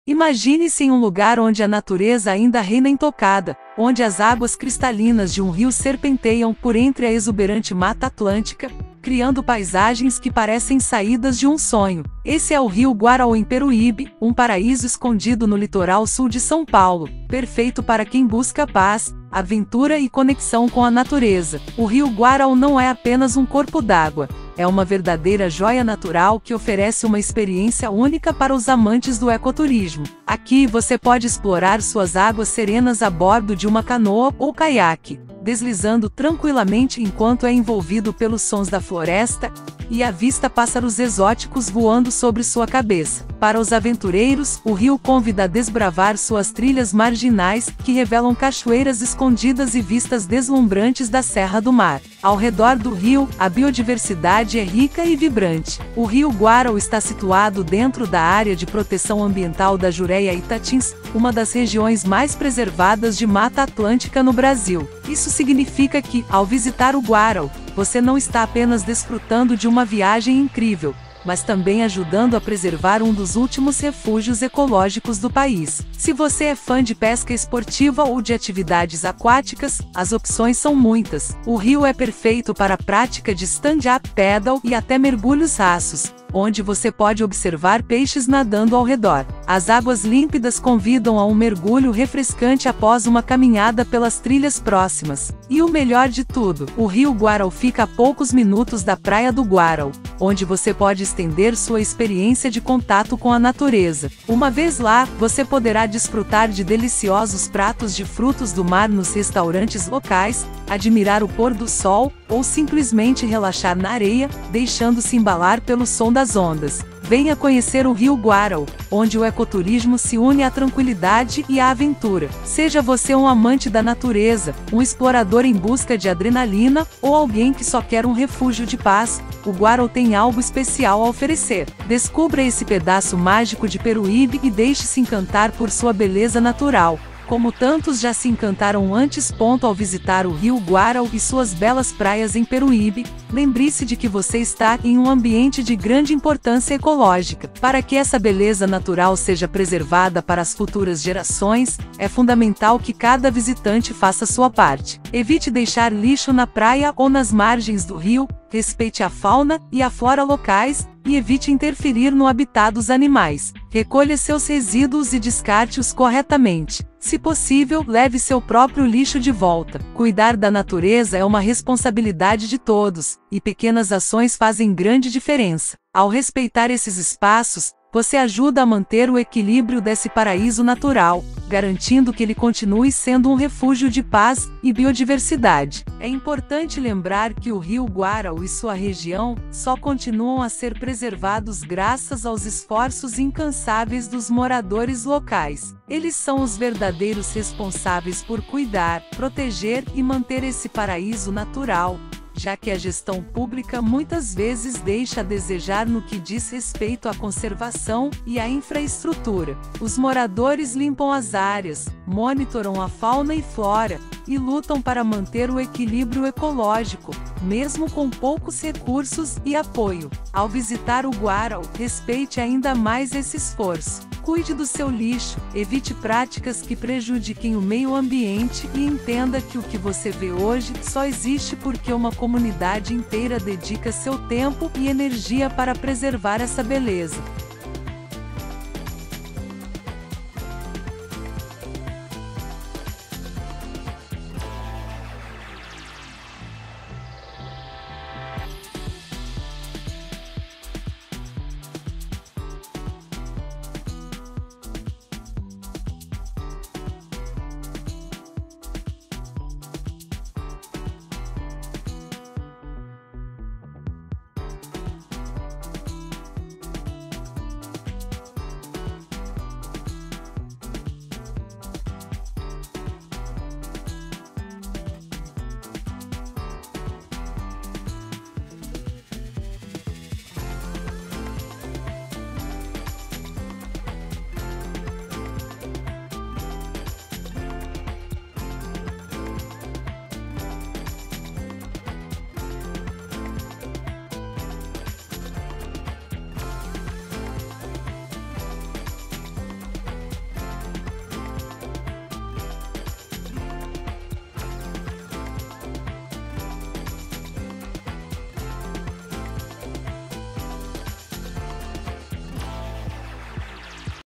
Imagine-se em um lugar onde a natureza ainda reina intocada, onde as águas cristalinas de um rio serpenteiam por entre a exuberante Mata Atlântica, criando paisagens que parecem saídas de um sonho. Esse é o Rio Guaraú em Peruíbe, um paraíso escondido no litoral sul de São Paulo, perfeito para quem busca paz, aventura e conexão com a natureza. O Rio Guaraú não é apenas um corpo d'água, é uma verdadeira joia natural que oferece uma experiência única para os amantes do ecoturismo. Aqui você pode explorar suas águas serenas a bordo de uma canoa ou caiaque, deslizando tranquilamente enquanto é envolvido pelos sons da floresta e avista pássaros exóticos voando sobre sua cabeça. Para os aventureiros, o rio convida a desbravar suas trilhas marginais, que revelam cachoeiras escondidas e vistas deslumbrantes da Serra do Mar. Ao redor do rio, a biodiversidade é rica e vibrante. O Rio Guaraú está situado dentro da área de proteção ambiental da Jureia-Itatins, uma das regiões mais preservadas de Mata Atlântica no Brasil. Isso significa que, ao visitar o Guaraú, você não está apenas desfrutando de uma viagem incrível, mas também ajudando a preservar um dos últimos refúgios ecológicos do país. Se você é fã de pesca esportiva ou de atividades aquáticas, as opções são muitas. O rio é perfeito para a prática de stand-up paddle e até mergulhos rasos, onde você pode observar peixes nadando ao redor. As águas límpidas convidam a um mergulho refrescante após uma caminhada pelas trilhas próximas. E o melhor de tudo, o Rio Guaraú fica a poucos minutos da Praia do Guaraú, onde você pode estender sua experiência de contato com a natureza. Uma vez lá, você poderá desfrutar de deliciosos pratos de frutos do mar nos restaurantes locais, admirar o pôr do sol, ou simplesmente relaxar na areia, deixando-se embalar pelo som das ondas. Venha conhecer o Rio Guaraú, onde o ecoturismo se une à tranquilidade e à aventura. Seja você um amante da natureza, um explorador em busca de adrenalina, ou alguém que só quer um refúgio de paz, o Guaraú tem algo especial a oferecer. Descubra esse pedaço mágico de Peruíbe e deixe-se encantar por sua beleza natural. Como tantos já se encantaram antes. Ao visitar o Rio Guaraú e suas belas praias em Peruíbe, lembre-se de que você está em um ambiente de grande importância ecológica. Para que essa beleza natural seja preservada para as futuras gerações, é fundamental que cada visitante faça sua parte. Evite deixar lixo na praia ou nas margens do rio, respeite a fauna e a flora locais, e evite interferir no habitat dos animais. Recolha seus resíduos e descarte-os corretamente. Se possível, leve seu próprio lixo de volta. Cuidar da natureza é uma responsabilidade de todos, e pequenas ações fazem grande diferença. Ao respeitar esses espaços, você ajuda a manter o equilíbrio desse paraíso natural, garantindo que ele continue sendo um refúgio de paz e biodiversidade. É importante lembrar que o Rio Guaraú e sua região só continuam a ser preservados graças aos esforços incansáveis dos moradores locais. Eles são os verdadeiros responsáveis por cuidar, proteger e manter esse paraíso natural, já que a gestão pública muitas vezes deixa a desejar no que diz respeito à conservação e à infraestrutura. Os moradores limpam as áreas, monitoram a fauna e flora, e lutam para manter o equilíbrio ecológico, mesmo com poucos recursos e apoio. Ao visitar o Guaraú, respeite ainda mais esse esforço. Cuide do seu lixo, evite práticas que prejudiquem o meio ambiente e entenda que o que você vê hoje só existe porque uma comunidade inteira dedica seu tempo e energia para preservar essa beleza.